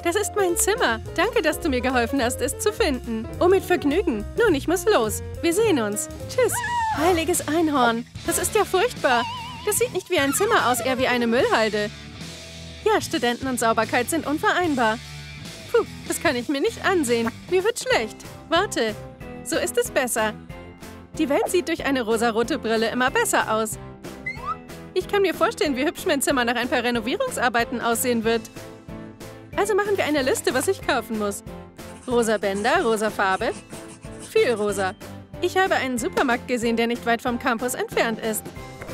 Das ist mein Zimmer. Danke, dass du mir geholfen hast, es zu finden. Oh, mit Vergnügen. Nun, ich muss los. Wir sehen uns. Tschüss. Heiliges Einhorn. Das ist ja furchtbar. Das sieht nicht wie ein Zimmer aus, eher wie eine Müllhalde. Ja, Studenten und Sauberkeit sind unvereinbar. Puh, das kann ich mir nicht ansehen. Mir wird schlecht. Warte. So ist es besser. Die Welt sieht durch eine rosarote Brille immer besser aus. Ich kann mir vorstellen, wie hübsch mein Zimmer nach ein paar Renovierungsarbeiten aussehen wird. Also machen wir eine Liste, was ich kaufen muss. Rosa Bänder, rosa Farbe. Viel rosa. Ich habe einen Supermarkt gesehen, der nicht weit vom Campus entfernt ist.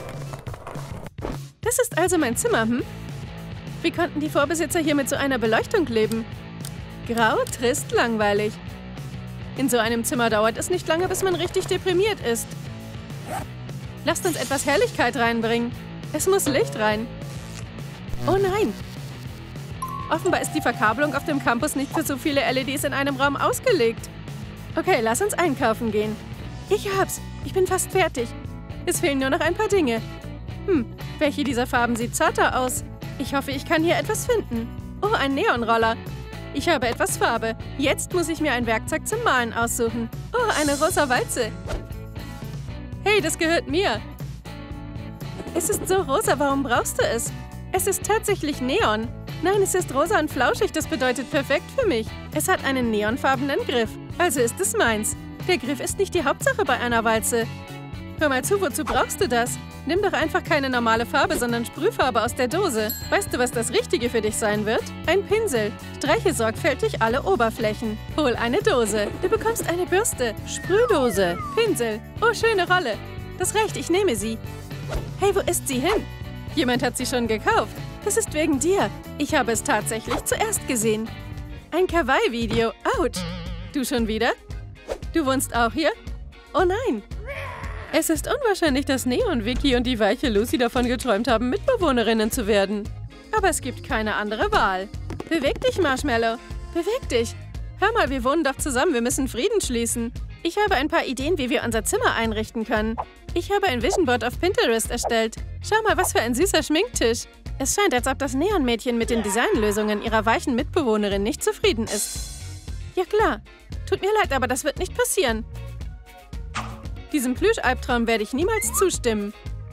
Das ist also mein Zimmer, hm? Wie konnten die Vorbesitzer hier mit so einer Beleuchtung leben? Grau, trist, langweilig. In so einem Zimmer dauert es nicht lange, bis man richtig deprimiert ist. Lasst uns etwas Helligkeit reinbringen. Es muss Licht rein. Oh nein! Offenbar ist die Verkabelung auf dem Campus nicht für so viele LEDs in einem Raum ausgelegt. Okay, lass uns einkaufen gehen. Ich hab's. Ich bin fast fertig. Es fehlen nur noch ein paar Dinge. Welche dieser Farben sieht zarter aus? Ich hoffe, ich kann hier etwas finden. Oh, ein Neonroller. Ich habe etwas Farbe. Jetzt muss ich mir ein Werkzeug zum Malen aussuchen. Oh, eine rosa Walze. Hey, das gehört mir. Es ist so rosa, warum brauchst du es? Es ist tatsächlich Neon. Nein, es ist rosa und flauschig, das bedeutet perfekt für mich. Es hat einen neonfarbenen Griff, also ist es meins. Der Griff ist nicht die Hauptsache bei einer Walze. Hör mal zu, wozu brauchst du das? Nimm doch einfach keine normale Farbe, sondern Sprühfarbe aus der Dose. Weißt du, was das Richtige für dich sein wird? Ein Pinsel. Streiche sorgfältig alle Oberflächen. Hol eine Dose. Du bekommst eine Bürste. Sprühdose. Pinsel. Oh, schöne Rolle. Das reicht, ich nehme sie. Hey, wo ist sie hin? Jemand hat sie schon gekauft. Das ist wegen dir. Ich habe es tatsächlich zuerst gesehen. Ein Kawaii-Video. Autsch. Du schon wieder? Du wohnst auch hier? Oh nein. Es ist unwahrscheinlich, dass Neon, Vicky und die weiche Lucy davon geträumt haben, Mitbewohnerinnen zu werden. Aber es gibt keine andere Wahl. Beweg dich, Marshmallow. Beweg dich. Hör mal, wir wohnen doch zusammen. Wir müssen Frieden schließen. Ich habe ein paar Ideen, wie wir unser Zimmer einrichten können. Ich habe ein Vision Board auf Pinterest erstellt. Schau mal, was für ein süßer Schminktisch. Es scheint, als ob das Neonmädchen mit den Designlösungen ihrer weichen Mitbewohnerin nicht zufrieden ist. Ja klar. Tut mir leid, aber das wird nicht passieren. Diesem Plüschalbtraum werde ich niemals zustimmen.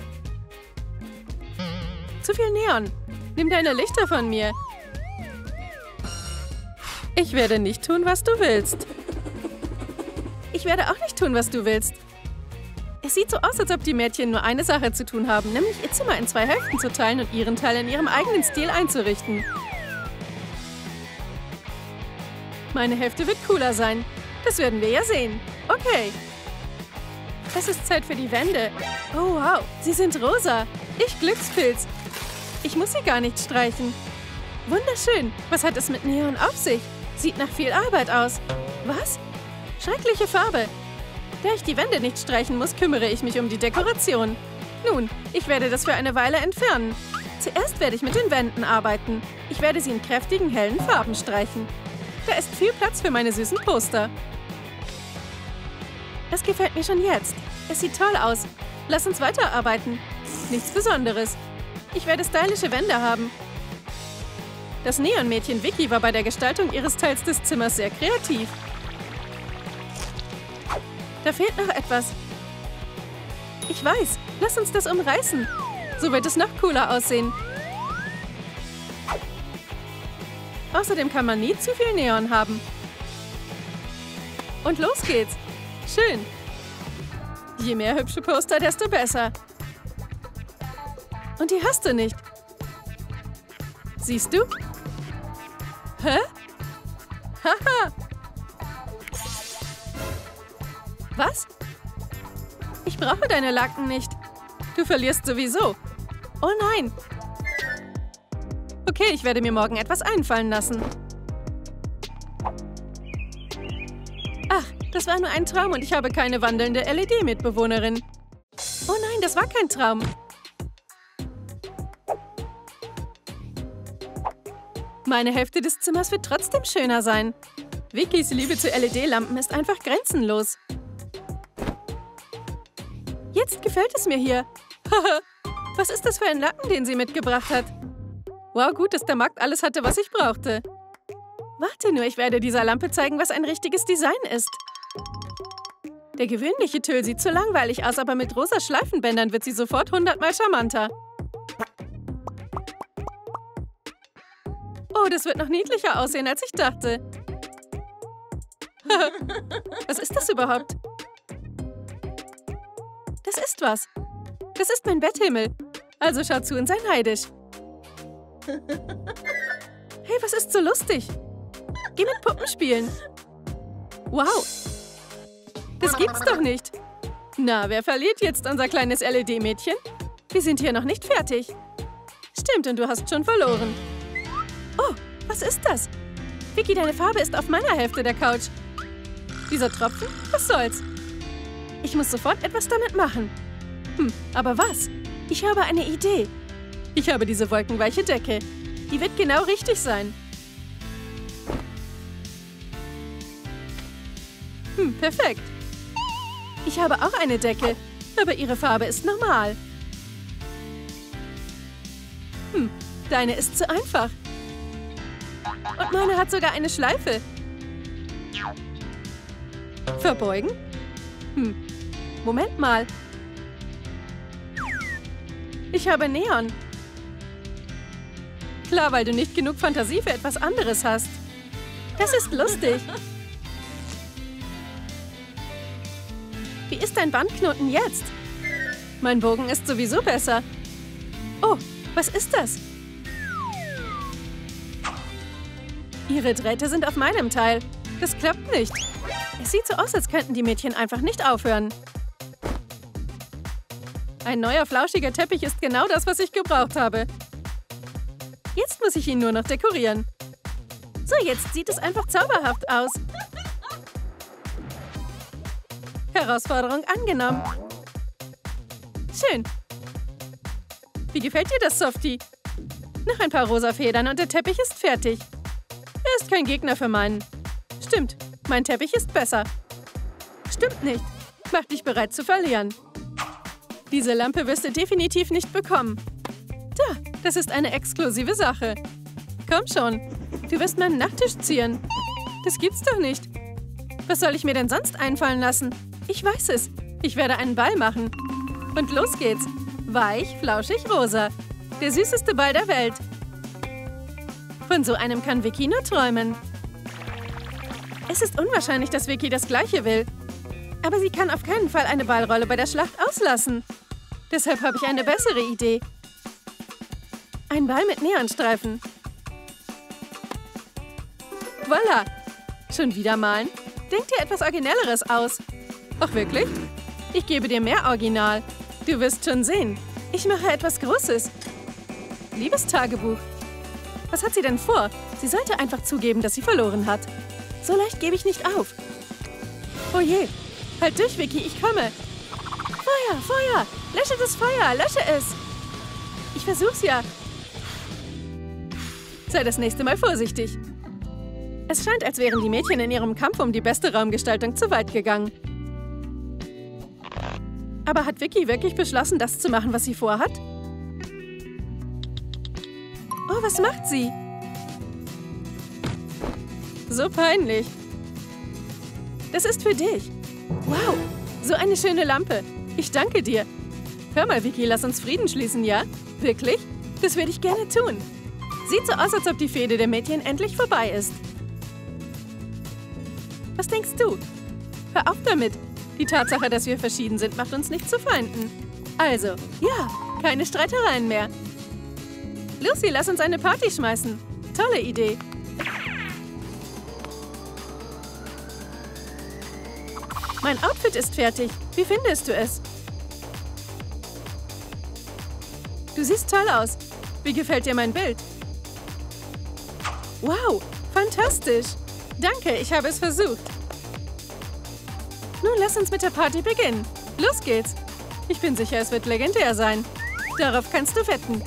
Zu viel Neon. Nimm deine Lichter von mir. Ich werde nicht tun, was du willst. Ich werde auch nicht tun, was du willst. Es sieht so aus, als ob die Mädchen nur eine Sache zu tun haben, nämlich ihr Zimmer in 2 Hälften zu teilen und ihren Teil in ihrem eigenen Stil einzurichten. Meine Hälfte wird cooler sein. Das werden wir ja sehen. Okay. Es ist Zeit für die Wände. Oh, wow. Sie sind rosa. Ich Glückspilz. Ich muss sie gar nicht streichen. Wunderschön. Was hat es mit Neon auf sich? Sieht nach viel Arbeit aus. Was? Schreckliche Farbe. Da ich die Wände nicht streichen muss, kümmere ich mich um die Dekoration. Nun, ich werde das für eine Weile entfernen. Zuerst werde ich mit den Wänden arbeiten. Ich werde sie in kräftigen, hellen Farben streichen. Da ist viel Platz für meine süßen Poster. Das gefällt mir schon jetzt. Es sieht toll aus. Lass uns weiterarbeiten. Nichts Besonderes. Ich werde stylische Wände haben. Das Neonmädchen Vicky war bei der Gestaltung ihres Teils des Zimmers sehr kreativ. Da fehlt noch etwas. Ich weiß. Lass uns das umreißen. So wird es noch cooler aussehen. Außerdem kann man nie zu viel Neon haben. Und los geht's. Schön. Je mehr hübsche Poster, desto besser. Und die hast du nicht. Siehst du? Hä? Haha. Was? Ich brauche deine Lacken nicht. Du verlierst sowieso. Oh nein. Okay, ich werde mir morgen etwas einfallen lassen. Ach, das war nur ein Traum und ich habe keine wandelnde LED-Mitbewohnerin. Oh nein, das war kein Traum. Meine Hälfte des Zimmers wird trotzdem schöner sein. Vickys Liebe zu LED-Lampen ist einfach grenzenlos. Jetzt gefällt es mir hier. Was ist das für ein Lappen, den sie mitgebracht hat? Wow, gut, dass der Markt alles hatte, was ich brauchte. Warte nur, ich werde dieser Lampe zeigen, was ein richtiges Design ist. Der gewöhnliche Tüll sieht zu langweilig aus, aber mit rosa Schleifenbändern wird sie sofort 100-mal charmanter. Oh, das wird noch niedlicher aussehen, als ich dachte. Was ist das überhaupt? Das ist was. Das ist mein Betthimmel. Also schaut zu und sei neidisch. Hey, was ist so lustig? Geh mit Puppen spielen. Wow. Das gibt's doch nicht. Na, wer verliert jetzt unser kleines LED-Mädchen? Wir sind hier noch nicht fertig. Stimmt, und du hast schon verloren. Oh, was ist das? Vicky, deine Farbe ist auf meiner Hälfte der Couch. Dieser Tropfen? Was soll's? Ich muss sofort etwas damit machen. Aber was? Ich habe eine Idee. Ich habe diese wolkenweiche Decke. Die wird genau richtig sein. Perfekt. Ich habe auch eine Decke, aber ihre Farbe ist normal. Deine ist zu einfach. Und meine hat sogar eine Schleife. Verbeugen? Moment mal. Ich habe Neon. Klar, weil du nicht genug Fantasie für etwas anderes hast. Das ist lustig. Wie ist dein Bandknoten jetzt? Mein Bogen ist sowieso besser. Oh, was ist das? Ihre Drähte sind auf meinem Teil. Das klappt nicht. Es sieht so aus, als könnten die Mädchen einfach nicht aufhören. Ein neuer, flauschiger Teppich ist genau das, was ich gebraucht habe. Jetzt muss ich ihn nur noch dekorieren. So, jetzt sieht es einfach zauberhaft aus. Herausforderung angenommen. Schön. Wie gefällt dir das, Softie? Noch ein paar rosa Federn und der Teppich ist fertig. Er ist kein Gegner für meinen. Stimmt, mein Teppich ist besser. Stimmt nicht. Mach dich bereit zu verlieren. Diese Lampe wirst du definitiv nicht bekommen. Da, das ist eine exklusive Sache. Komm schon, du wirst meinen Nachttisch ziehen. Das gibt's doch nicht. Was soll ich mir denn sonst einfallen lassen? Ich weiß es. Ich werde einen Ball machen. Und los geht's. Weich, flauschig, rosa. Der süßeste Ball der Welt. Von so einem kann Vicky nur träumen. Es ist unwahrscheinlich, dass Vicky das Gleiche will. Aber sie kann auf keinen Fall eine Ballrolle bei der Schlacht auslassen. Deshalb habe ich eine bessere Idee. Ein Ball mit Neonstreifen. Voila! Schon wieder malen? Denk dir etwas Originelleres aus. Ach wirklich? Ich gebe dir mehr Original. Du wirst schon sehen. Ich mache etwas Großes. Liebestagebuch. Was hat sie denn vor? Sie sollte einfach zugeben, dass sie verloren hat. So leicht gebe ich nicht auf. Oh je. Halt durch, Vicky, ich komme. Feuer, Feuer! Lösche das Feuer, lösche es! Ich versuch's ja. Sei das nächste Mal vorsichtig. Es scheint, als wären die Mädchen in ihrem Kampf um die beste Raumgestaltung zu weit gegangen. Aber hat Vicky wirklich beschlossen, das zu machen, was sie vorhat? Oh, was macht sie? So peinlich. Das ist für dich. Wow, so eine schöne Lampe. Ich danke dir. Hör mal, Vicky, lass uns Frieden schließen, ja? Wirklich? Das würde ich gerne tun. Sieht so aus, als ob die Fehde der Mädchen endlich vorbei ist. Was denkst du? Hör auf damit. Die Tatsache, dass wir verschieden sind, macht uns nicht zu Feinden. Also, ja, keine Streitereien mehr. Lucy, lass uns eine Party schmeißen. Tolle Idee. Mein Outfit ist fertig. Wie findest du es? Du siehst toll aus. Wie gefällt dir mein Bild? Wow, fantastisch. Danke, ich habe es versucht. Nun lass uns mit der Party beginnen. Los geht's. Ich bin sicher, es wird legendär sein. Darauf kannst du wetten.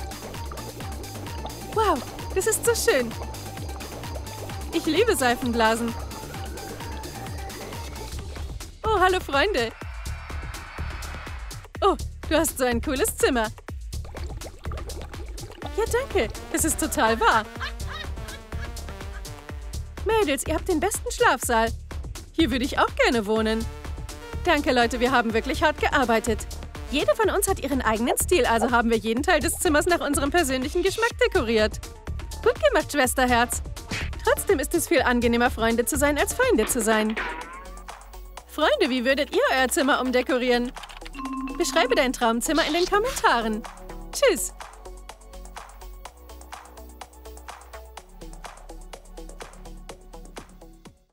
Wow, das ist so schön. Ich liebe Seifenblasen. Oh, hallo Freunde. Oh, du hast so ein cooles Zimmer. Ja, danke. Es ist total wahr. Mädels, ihr habt den besten Schlafsaal. Hier würde ich auch gerne wohnen. Danke, Leute, wir haben wirklich hart gearbeitet. Jede von uns hat ihren eigenen Stil, also haben wir jeden Teil des Zimmers nach unserem persönlichen Geschmack dekoriert. Gut gemacht, Schwesterherz. Trotzdem ist es viel angenehmer, Freunde zu sein, als Feinde zu sein. Freunde, wie würdet ihr euer Zimmer umdekorieren? Beschreibe dein Traumzimmer in den Kommentaren. Tschüss!